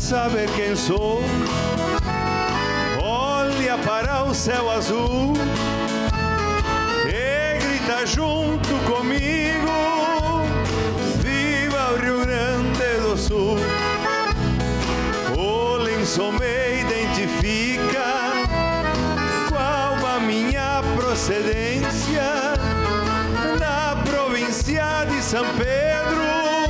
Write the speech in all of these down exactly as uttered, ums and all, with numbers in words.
saber quem sou, olha para o céu azul e grita junto comigo: viva o Rio Grande do Sul. O lençol me identifica qual a minha procedência, da província de São Pedro,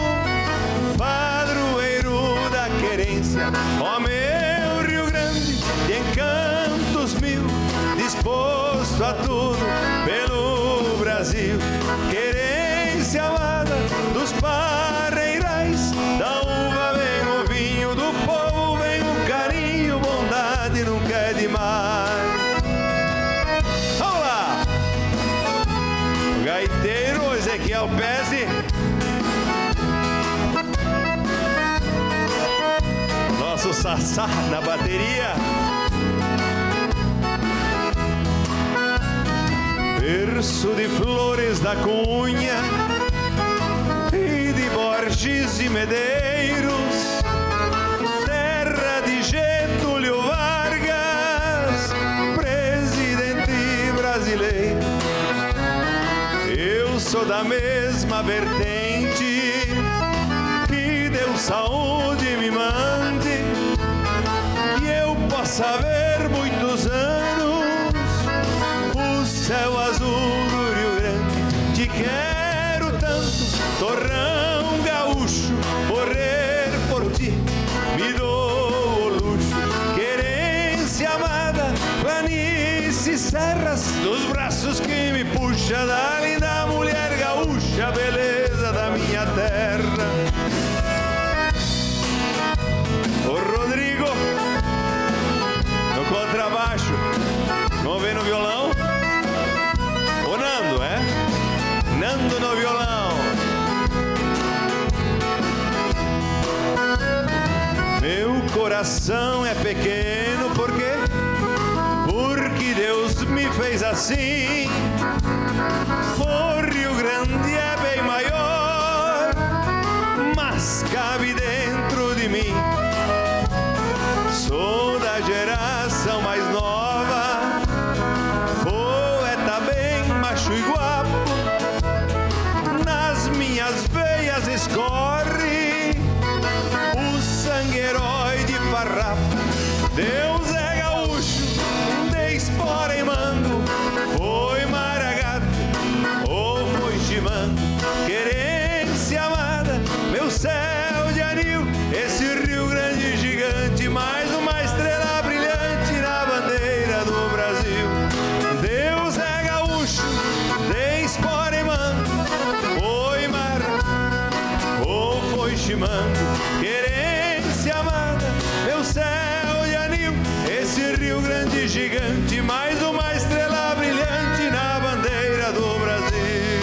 padroeiro da querência. Ó meu Rio Grande, de encantos mil, disposto a tudo pelo Brasil. Querência amada dos parreirais, da uva vem o vinho, do povo vem o carinho, bondade nunca é demais. Vamos lá! O gaiteiro Ezequiel Pezzi, nosso Sassá na bateria. Verso de Flores da Cunha e de Borges e Medeiros, terra de Getúlio Vargas, presidente brasileiro. Eu sou da mesma vertente, que Deus saúde me mande, que eu possa ver muitos anos o céu azul do Rio Grande. Te quero tanto, torrão gaúcho, morrer por ti me dou o luxo. Querência amada, planícies, serras, dos braços que me puxa, da linda mulher gaúcha, beleza da minha terra. O Rodrigo no contrabaixo, vamos ver no violão. O Nando, é? Nando no violão. Meu coração é pequeno, por quê? Porque Deus me fez assim. O Rio Grande é bem maior, mas cabe dentro de mim. Sou da geração mais nova, poeta bem macho e guapo, nas minhas veias escorre o sangue herói de farrapo. Deus é gaúcho, de espora em mango, foi maragato ou foi chimango. Querência amada, meu céu de anil, esse Rio Grande gigante, mais uma estrela brilhante na bandeira do Brasil. Deus é gaúcho, de espora em mango, foi maragato ou foi chimango. Querência amada, meu céu de anil, esse Rio Grande gigante, mais uma estrela brilhante na bandeira do Brasil.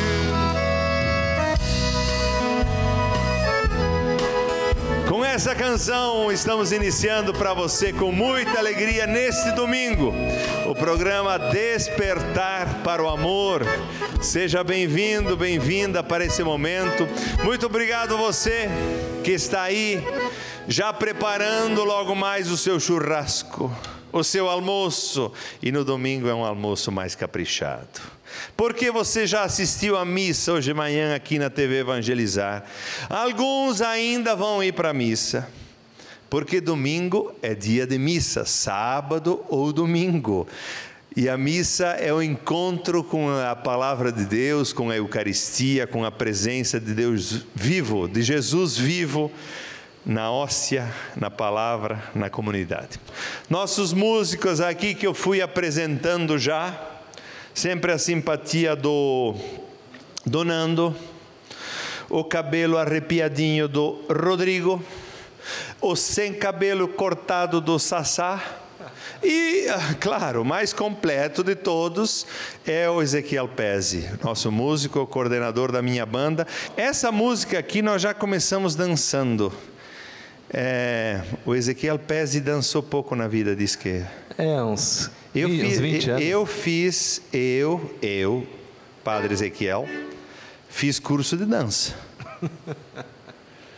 Com essa canção estamos iniciando para você com muita alegria neste domingo o programa Despertar para o Amor. Seja bem-vindo, bem-vinda para esse momento. Muito obrigado você que está aí já preparando logo mais o seu churrasco, o seu almoço, e no domingo é um almoço mais caprichado. Porque você já assistiu à missa hoje de manhã aqui na T V Evangelizar. Alguns ainda vão ir para a missa, porque domingo é dia de missa, sábado ou domingo. E a missa é o encontro com a palavra de Deus, com a Eucaristia, com a presença de Deus vivo, de Jesus vivo, na hóstia, na palavra, na comunidade. Nossos músicos aqui que eu fui apresentando já, sempre a simpatia do, do Nando, o cabelo arrepiadinho do Rodrigo, o sem cabelo cortado do Sassá, e, claro, o mais completo de todos é o Ezequiel Pezzi, nosso músico, coordenador da minha banda. Essa música aqui nós já começamos dançando. É, o Ezequiel Pezzi dançou pouco na vida, diz que... É, uns, eu uns fiz, vinte anos. Eu fiz, eu, eu, Padre Ezequiel, fiz curso de dança.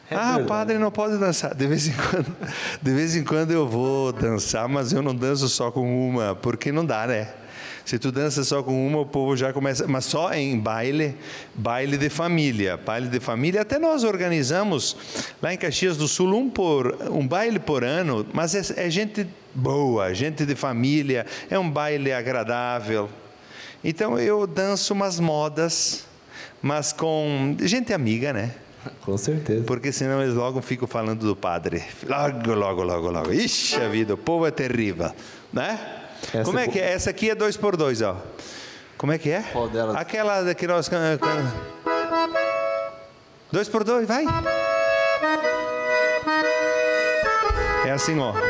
É ah, verdade. o padre não pode dançar. De vez em quando, de vez em quando eu vou dançar, mas eu não danço só com uma, porque não dá, né? Se tu dança só com uma, o povo já começa... Mas só em baile, baile de família. Baile de família, até nós organizamos, lá em Caxias do Sul, um, por, um baile por ano, mas é, é gente boa, gente de família, é um baile agradável. Então eu danço umas modas, mas com gente amiga, né? Com certeza. Porque senão eles logo ficam falando do padre. Logo, logo, logo, logo. Ixi, a vida, o povo é terrível, né? Essa Como é que é? Essa aqui é dois por dois, ó. Como é que é? Qual delas? Aquela que nós... Dois por dois, vai. É assim, ó.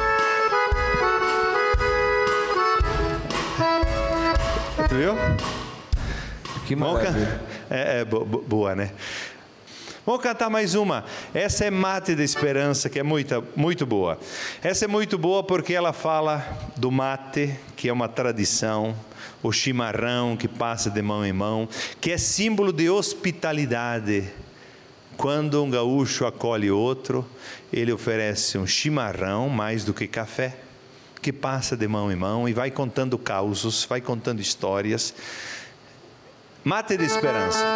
Tu viu? Que maravilha. É, é bo- boa, né? Vamos cantar mais uma. Essa é Mate da Esperança, que é muito, muito boa. Essa é muito boa porque ela fala do mate, que é uma tradição, o chimarrão que passa de mão em mão, que é símbolo de hospitalidade. Quando um gaúcho acolhe outro, ele oferece um chimarrão mais do que café, que passa de mão em mão e vai contando causos, vai contando histórias. Mate da Esperança.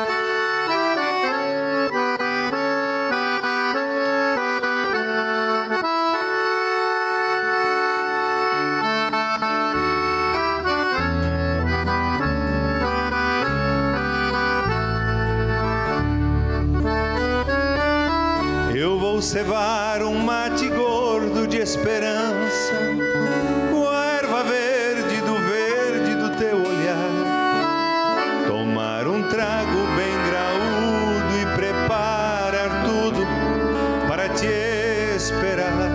Cevar um mate gordo de esperança, com a erva verde do verde do teu olhar, tomar um trago bem graúdo e preparar tudo para te esperar.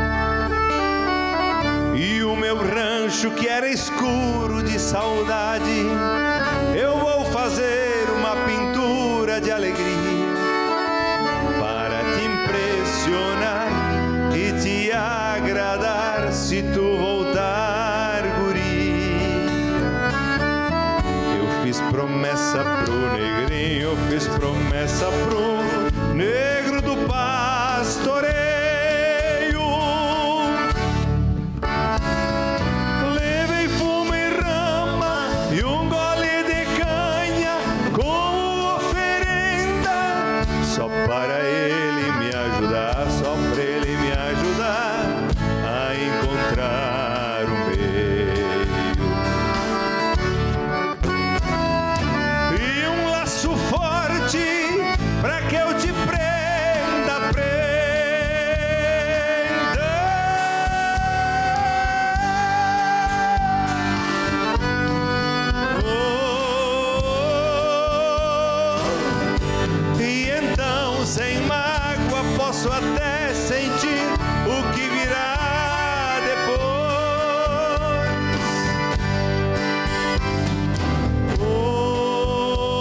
E o meu rancho que era escuro de saudade, eu vou fazer uma pintura de alegria e te agradar se tu voltar, guri. Eu fiz promessa pro negrinho, eu fiz promessa pro negro do pastoreio. Levei fumo e rama e um gole de canha como oferenda, só para ele me ajudar, só para ele me ajudar a encontrar um meio. E um laço forte para que eu te prenda, prenda. Oh, e então sem mágoa posso até sentir o que virá depois. Oh,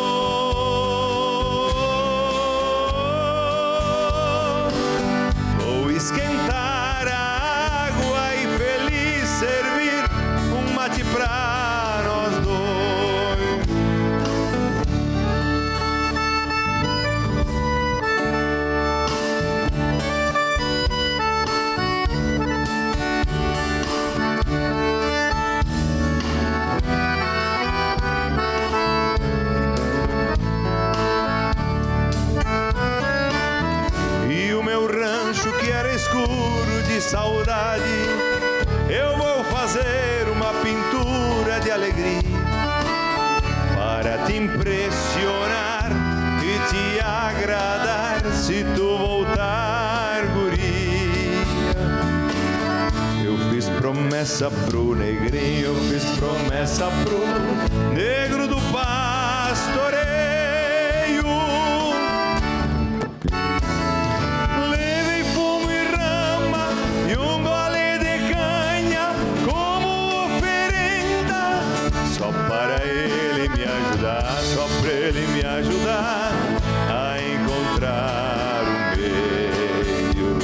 vou esquentar a água e feliz servir um mate pra nós dois. E o meu rancho que era escuro de saudade, eu vou fazer uma pintura de alegria para te impressionar e te agradar se tu voltar, guria. Eu fiz promessa pro negrinho, eu fiz promessa pro negro do pastoreio. Levei fumo e rama e um gole de canha como oferenda, só para ele me ajudar, só para ele me ajudar a encontrar um meio.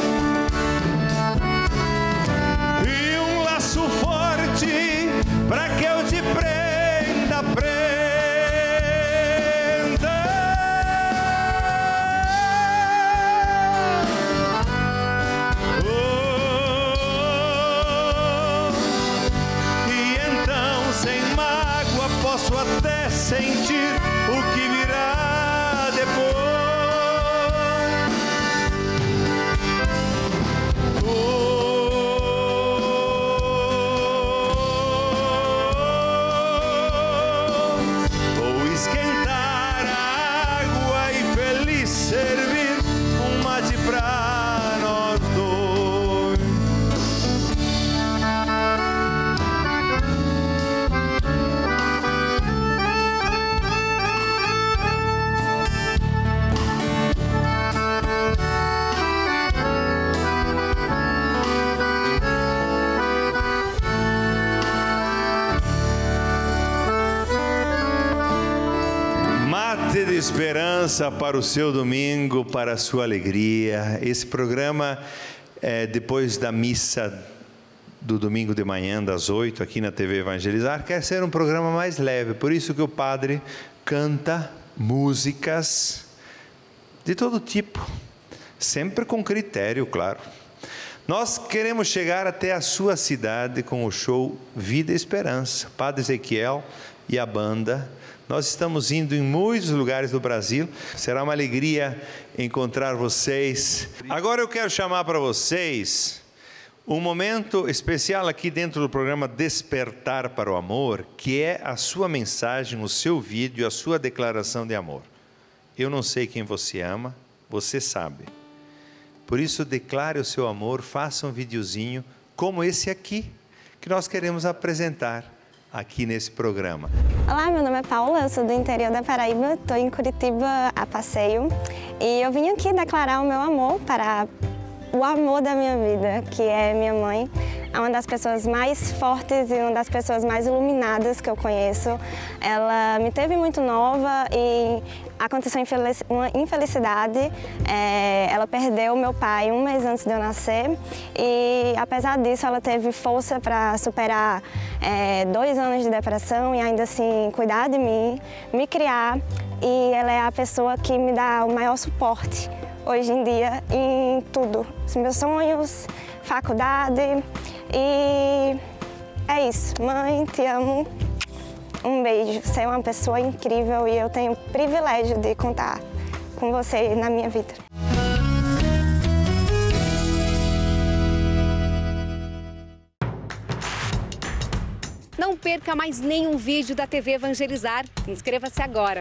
E um laço forte para que eu te prenda, prenda. posso até sentir o que virá depois. De esperança para o seu domingo, para a sua alegria. Esse programa, é, depois da missa do domingo de manhã, das oito, aqui na T V Evangelizar, quer ser um programa mais leve. Por isso que o padre canta músicas de todo tipo, sempre com critério, claro. Nós queremos chegar até a sua cidade com o show Vida e Esperança. Padre Ezequiel e a banda. Nós estamos indo em muitos lugares do Brasil. Será uma alegria encontrar vocês. Agora eu quero chamar para vocês um momento especial aqui dentro do programa Despertar para o Amor, que é a sua mensagem, o seu vídeo, a sua declaração de amor. Eu não sei quem você ama, você sabe. Por isso, declare o seu amor, faça um videozinho como esse aqui, que nós queremos apresentar aqui nesse programa. Olá, meu nome é Paula, eu sou do interior da Paraíba, estou em Curitiba a passeio e eu vim aqui declarar o meu amor para o amor da minha vida, que é minha mãe. É uma das pessoas mais fortes e uma das pessoas mais iluminadas que eu conheço. Ela me teve muito nova e aconteceu uma infelicidade. É, ela perdeu meu pai um mês antes de eu nascer e, apesar disso, ela teve força para superar é, dois anos de depressão e ainda assim cuidar de mim, me criar. E ela é a pessoa que me dá o maior suporte hoje em dia em tudo. Os meus sonhos, faculdade. E é isso. Mãe, te amo. Um beijo. Você é uma pessoa incrível e eu tenho o privilégio de contar com você na minha vida. Não perca mais nenhum vídeo da T V Evangelizar. Inscreva-se agora.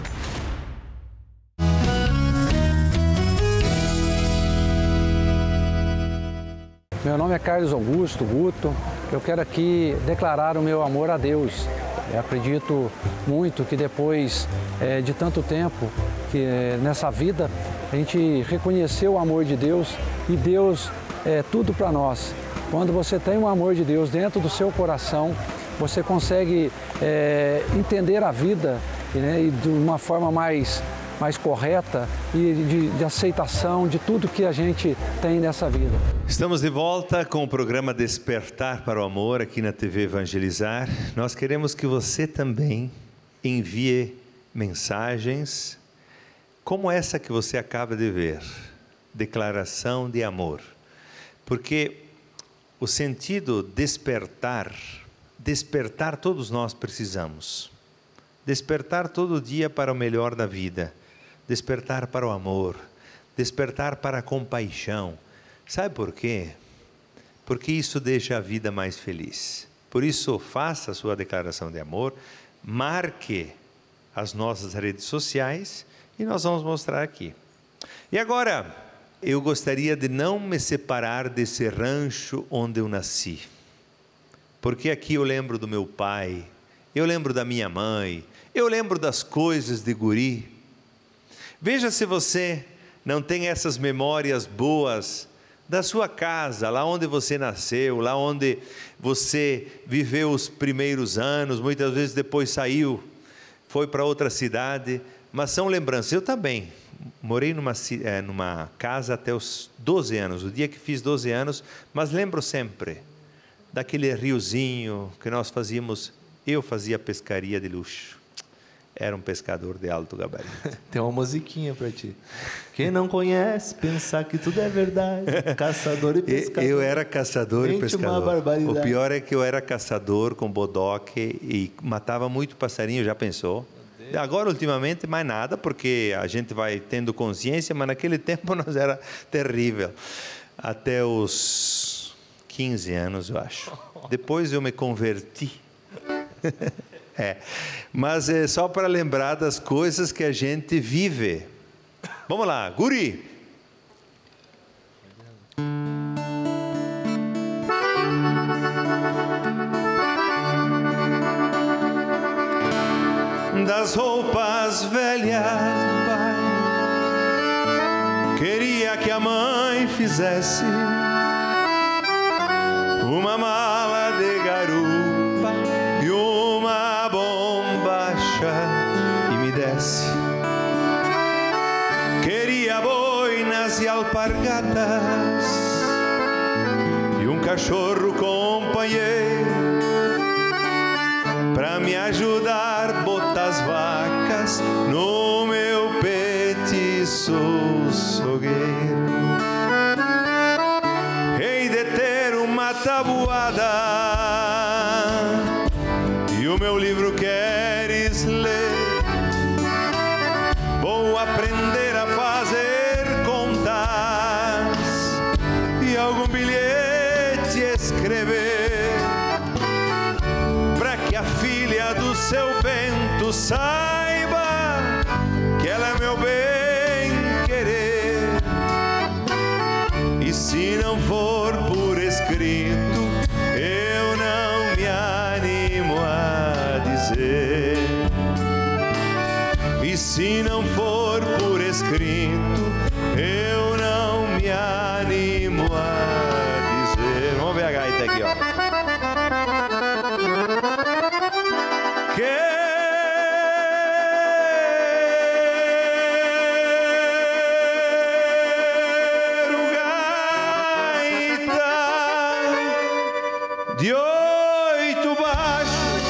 Meu nome é Carlos Augusto Guto. Eu quero aqui declarar o meu amor a Deus. Eu acredito muito que depois é, de tanto tempo que é, nessa vida a gente reconheceu o amor de Deus e Deus é tudo para nós. Quando você tem o amor de Deus dentro do seu coração, você consegue é, entender a vida, né, e de uma forma mais mais correta e de, de aceitação de tudo que a gente tem nessa vida. Estamos de volta com o programa Despertar para o Amor aqui na T V Evangelizar. Nós queremos que você também envie mensagens como essa que você acaba de ver, declaração de amor. Porque o sentido despertar, despertar todos nós precisamos. Despertar todo dia para o melhor da vida. Despertar para o amor, despertar para a compaixão. Sabe por quê? Porque isso deixa a vida mais feliz. Por isso, faça a sua declaração de amor, marque as nossas redes sociais e nós vamos mostrar aqui. E agora, eu gostaria de não me separar desse rancho onde eu nasci. Porque aqui eu lembro do meu pai, eu lembro da minha mãe, eu lembro das coisas de guri. Veja se você não tem essas memórias boas da sua casa, lá onde você nasceu, lá onde você viveu os primeiros anos, muitas vezes depois saiu, foi para outra cidade, mas são lembranças. Eu também morei numa, é, numa casa até os doze anos, o dia que fiz doze anos, mas lembro sempre daquele riozinho que nós fazíamos, eu fazia pescaria de luxo. era um pescador de alto gabarito. Tem uma musiquinha para ti. Quem não conhece, pensar que tudo é verdade. Caçador e pescador. Eu era caçador e pescador. Uma barbaridade. O pior é que eu era caçador com bodoque e matava muito passarinho, já pensou? Agora, ultimamente, mais nada, porque a gente vai tendo consciência, mas naquele tempo nós era terrível. Até os quinze anos, eu acho. Depois eu me converti. É, mas é só para lembrar das coisas que a gente vive. Vamos lá, guri. Das roupas velhas do pai, queria que a mãe fizesse uma mala de garupa e uma bombacha e me desse. Queria boinas e alpargatas e um cachorro companheiro pra me ajudar a botar as vacas no meu petiço sogueiro. Hei de ter uma tabuada e o meu livro queres ler. Vou aprender a fazer contas e algum bilhete escrever, para que a filha do seu Bento saiba que ela é meu bem-querer. E se não for por escrito, eu não me animo a dizer. E se não for por escrito, eu não me animo a dizer. Vamos ver a gaita aqui, ó. Quero gaita de oito baixos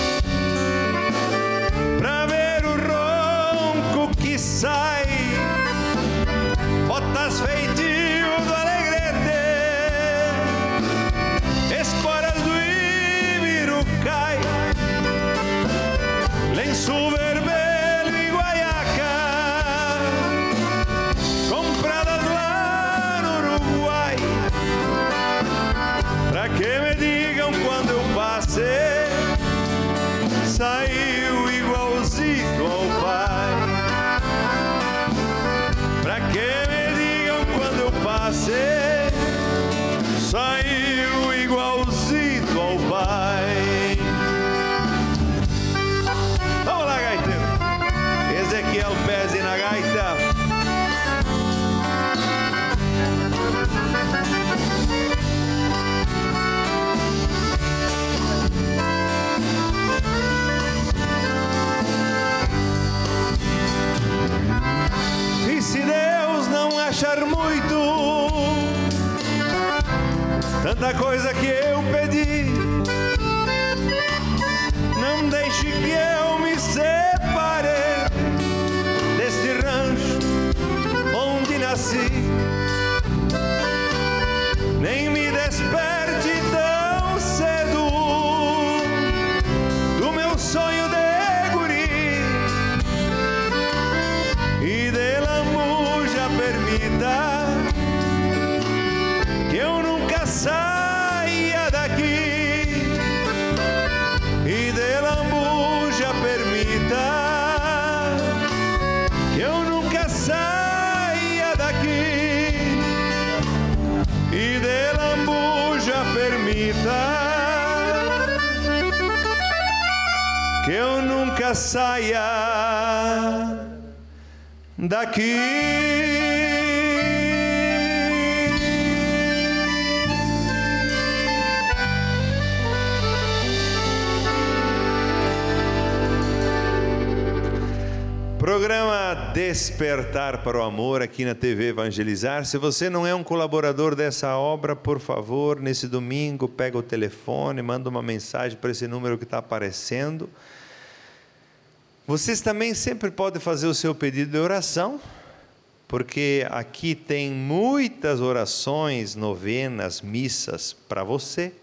pra ver o ronco que sai, botas feitio do Alegrete, esporas do Ibirucai, lenço vermelho e guaiaca, compradas lá no Uruguai, pra que me digam quando eu passei, saiu igualzinho ao pai. Pra que me digam quando eu passei, saiu igualzinho ao pai. Vamos lá, gaiteiro. Ezequiel Pese na gaita. E se Deus não achar muito tanta coisa que eu pedi, não deixe que eu me separe deste rancho onde nasci, nem me desperte tão cedo do meu sonho de guri, e de lambuja permita que eu nunca saia daqui, e de lambuja permita que eu nunca saia daqui, e de lambuja permita que eu nunca saia daqui. Programa Despertar para o Amor aqui na T V Evangelizar. Se você não é um colaborador dessa obra, por favor, nesse domingo, pega o telefone, manda uma mensagem para esse número que está aparecendo. Vocês também sempre podem fazer o seu pedido de oração, porque aqui tem muitas orações, novenas, missas para você,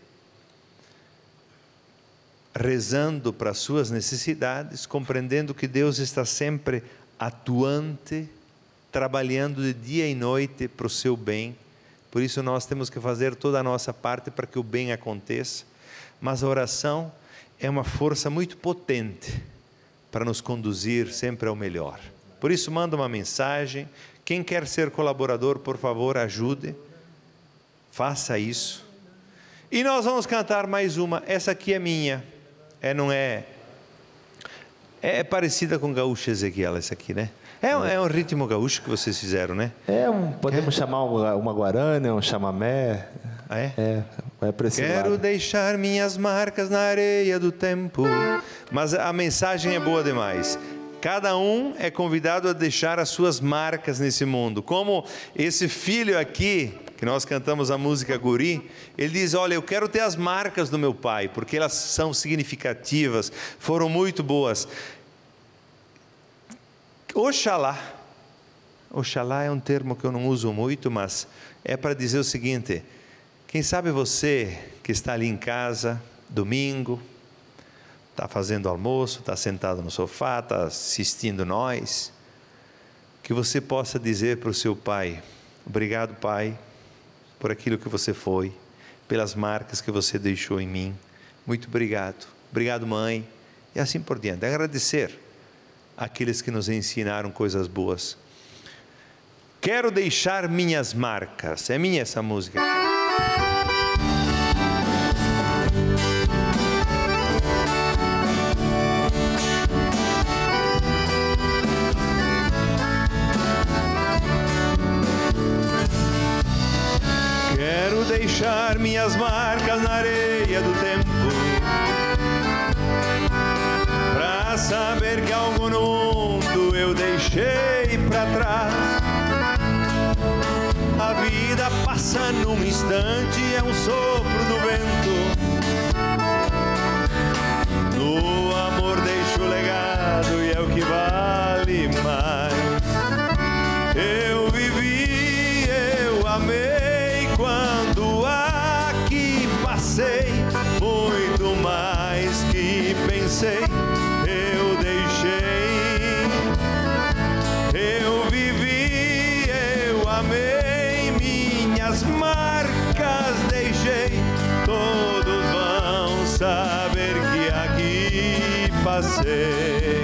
rezando para as suas necessidades, compreendendo que Deus está sempre atuante, trabalhando de dia e noite para o seu bem. Por isso nós temos que fazer toda a nossa parte para que o bem aconteça. Mas a oração é uma força muito potente para nos conduzir sempre ao melhor. Por isso manda uma mensagem. Quem quer ser colaborador, por favor, ajude. Faça isso. E nós vamos cantar mais uma. Essa aqui é minha. É, não é... É parecida com Gaúcho Ezequiel, essa aqui, né? É, é um ritmo gaúcho que vocês fizeram, né? É, um, podemos é. chamar uma, uma guarana, um chamamé. Ah, é? É, vai para esse Quero lado. deixar minhas marcas na areia do tempo. Mas a mensagem é boa demais. Cada um é convidado a deixar as suas marcas nesse mundo. Como esse filho aqui, que nós cantamos a música Guri, ele diz, olha, eu quero ter as marcas do meu pai, porque elas são significativas, foram muito boas. Oxalá, oxalá é um termo que eu não uso muito, mas é para dizer o seguinte, quem sabe você que está ali em casa, domingo, está fazendo almoço, está sentado no sofá, está assistindo nós, que você possa dizer para o seu pai, obrigado pai, por aquilo que você foi, pelas marcas que você deixou em mim, muito obrigado, obrigado mãe, e assim por diante, agradecer àqueles que nos ensinaram coisas boas. Quero deixar minhas marcas, é minha essa música. Quero deixar minhas marcas na areia do tempo, pra saber que algo no mundo eu deixei pra trás. A vida passa num instante, é um sopro do vento. No amor deixo legado e é o que vale mais. Eu vivi, eu amei quando aqui passei, muito mais que pensei. Eu deixei, eu vivi, eu amei, minhas marcas deixei. Todos vão saber que aqui passei.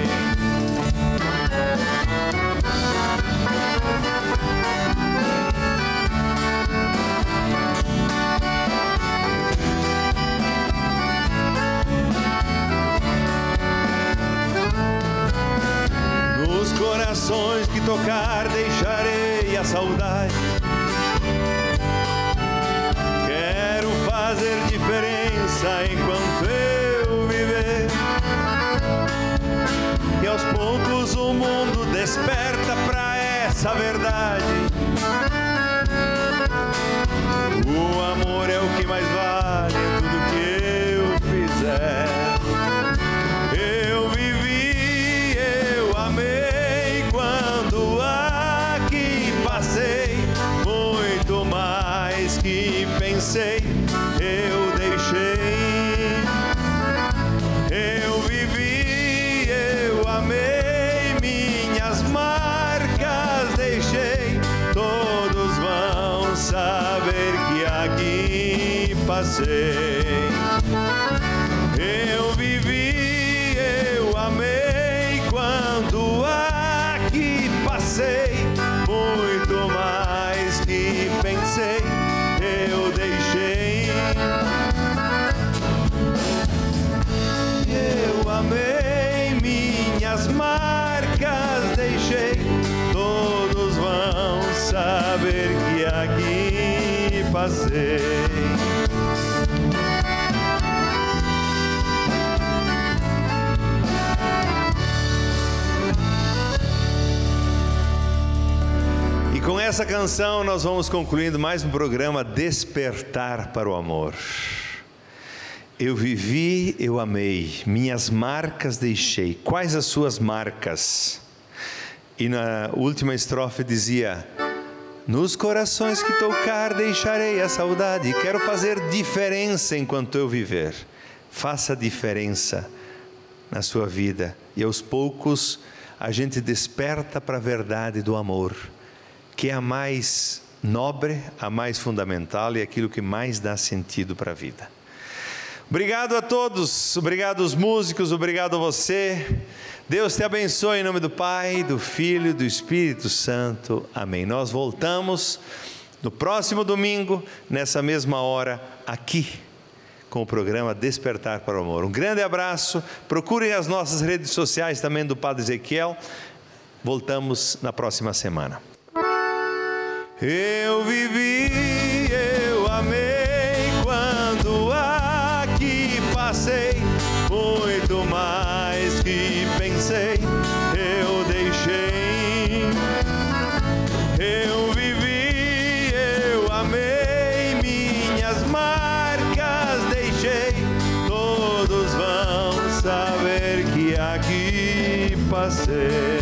Nos corações que tocar deixarei a saudade. Quero fazer diferença enquanto eu viver. E aos poucos o mundo desperta pra essa verdade. O amor é o que mais vale em tudo que eu fizer. Eu vivi, eu amei quando aqui passei, muito mais que pensei. Eu deixei, eu vivi, eu amei, minhas marcas deixei. Todos vão saber que aqui passei. Eu vivi, eu amei quando aqui passei, muito mais que pensei. Eu deixei, eu amei, minhas marcas deixei. Todos vão saber que aqui passei. E com essa canção nós vamos concluindo mais um programa Despertar para o Amor. Eu vivi, eu amei, minhas marcas deixei. Quais as suas marcas? E na última estrofe dizia: nos corações que tocar deixarei a saudade. Quero fazer diferença enquanto eu viver. Faça diferença na sua vida. E aos poucos a gente desperta para a verdade do amor, que é a mais nobre, a mais fundamental e aquilo que mais dá sentido para a vida. Obrigado a todos, obrigado aos músicos, obrigado a você. Deus te abençoe em nome do Pai, do Filho e do Espírito Santo. Amém. Nós voltamos no próximo domingo, nessa mesma hora, aqui, com o programa Despertar para o Amor. Um grande abraço, procurem as nossas redes sociais também do Padre Ezequiel. Voltamos na próxima semana. Eu vivi, eu amei quando aqui passei, muito mais que pensei, eu deixei. Eu vivi, eu amei, minhas marcas deixei, todos vão saber que aqui passei.